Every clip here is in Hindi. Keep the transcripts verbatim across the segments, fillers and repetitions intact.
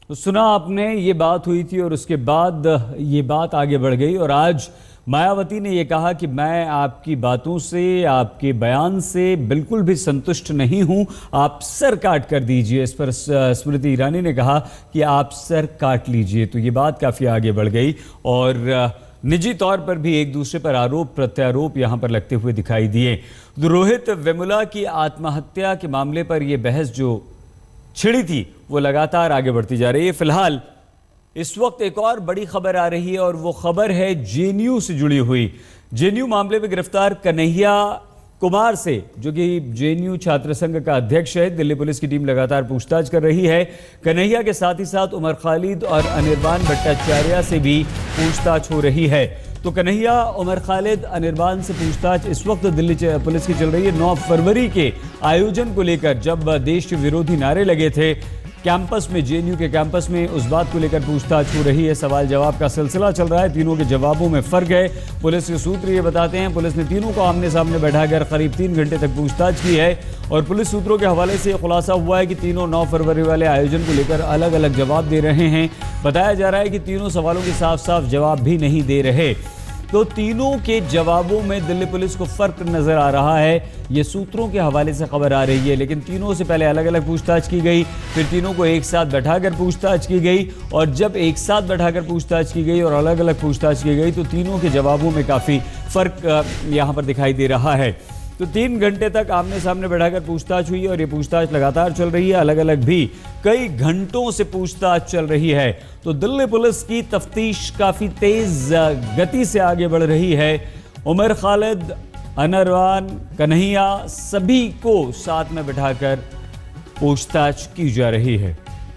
तो सुना आपने, ये बात हुई थी और उसके बाद ये बात आगे बढ़ गई और आज मायावती ने ये कहा कि मैं आपकी बातों से, आपके बयान से बिल्कुल भी संतुष्ट नहीं हूं, आप सर काट कर दीजिए। इस पर स्मृति ईरानी ने कहा कि आप सर काट लीजिए। तो ये बात काफ़ी आगे बढ़ गई और निजी तौर पर भी एक दूसरे पर आरोप प्रत्यारोप यहां पर लगते हुए दिखाई दिए। तो रोहित वेमुला की आत्महत्या के मामले पर यह बहस जो छिड़ी थी वो लगातार आगे बढ़ती जा रही है। फिलहाल इस वक्त एक और बड़ी खबर आ रही है और वो खबर है जेएनयू से जुड़ी हुई। जेएनयू मामले में गिरफ्तार कन्हैया कुमार से, जो कि जेएनयू छात्र संघ का अध्यक्ष है, दिल्ली पुलिस की टीम लगातार पूछताछ कर रही है। कन्हैया के साथ ही साथ उमर खालिद और अनिर्बान भट्टाचार्य से भी पूछताछ हो रही है। तो कन्हैया, उमर खालिद, अनिर्बान से पूछताछ इस वक्त दिल्ली पुलिस की चल रही है। नौ फरवरी के आयोजन को लेकर जब देश विरोधी नारे लगे थे कैंपस में, जेएनयू के कैंपस में, उस बात को लेकर पूछताछ हो रही है। सवाल जवाब का सिलसिला चल रहा है। तीनों के जवाबों में फर्क है। पुलिस के सूत्र ये बताते हैं, पुलिस ने तीनों को आमने सामने बैठाकर करीब तीन घंटे तक पूछताछ की है और पुलिस सूत्रों के हवाले से खुलासा हुआ है कि तीनों नौ फरवरी वाले आयोजन को लेकर अलग अलग जवाब दे रहे हैं। बताया जा रहा है कि तीनों सवालों के साफ साफ जवाब भी नहीं दे रहे। तो तीनों के जवाबों में दिल्ली पुलिस को फर्क नजर आ रहा है। ये सूत्रों के हवाले से खबर आ रही है। लेकिन तीनों से पहले अलग अलग पूछताछ की गई, फिर तीनों को एक साथ बैठाकर पूछताछ की गई और जब एक साथ बैठाकर पूछताछ की गई और अलग अलग पूछताछ की गई तो तीनों के जवाबों में काफ़ी फर्क यहाँ पर दिखाई दे रहा है। तो तीन घंटे तक आमने सामने बैठाकर पूछताछ हुई और ये पूछताछ लगातार चल रही है। अलग अलग भी कई घंटों से पूछताछ चल रही है। तो दिल्ली पुलिस की तफ्तीश काफी तेज गति से आगे बढ़ रही है। उमर खालिद, अनिर्बान, कन्हैया, सभी को साथ में बैठाकर पूछताछ की जा रही है।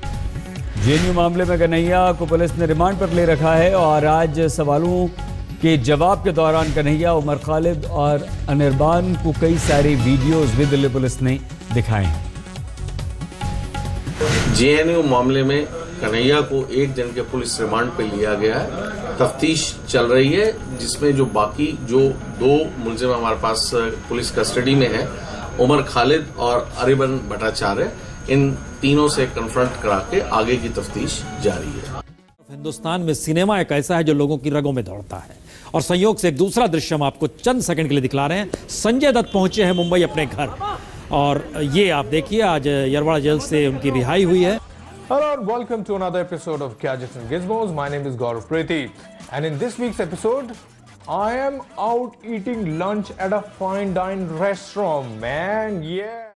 जेएनयू मामले में कन्हैया को पुलिस ने रिमांड पर ले रखा है और आज सवालों के जवाब के दौरान कन्हैया, उमर खालिद और अनिर्बान को कई सारे वीडियोस भी दिल्ली पुलिस ने दिखाए हैं। जेएनयू मामले में कन्हैया को एक दिन के पुलिस रिमांड पे लिया गया है। तफ्तीश चल रही है जिसमें जो बाकी जो दो मुलजिम हमारे पास पुलिस कस्टडी में है, उमर खालिद और अनिर्बान भट्टाचार्य, इन तीनों से कन्फ्रंट करा के आगे की तफ्तीश जारी है। हिंदुस्तान में सिनेमा एक ऐसा है जो लोगों की रगों में दौड़ता है और संयोग से एक दूसरा दृश्य हम आपको चंद सेकंड के लिए दिखला रहे हैं। संजय दत्त पहुंचे हैं मुंबई अपने घर और ये आप देखिए, आज यरवाड़ा जेल से उनकी रिहाई हुई है। Hello and welcome to another episode of Gadgets and Gizmos. My name is Gaurav Preeti and in this week's episode I am out eating lunch at a fine dine restaurant, man. Yeah.